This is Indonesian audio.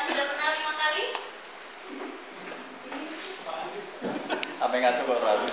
sudah pernah 5 kali? Apa yang ngaco kok ragu?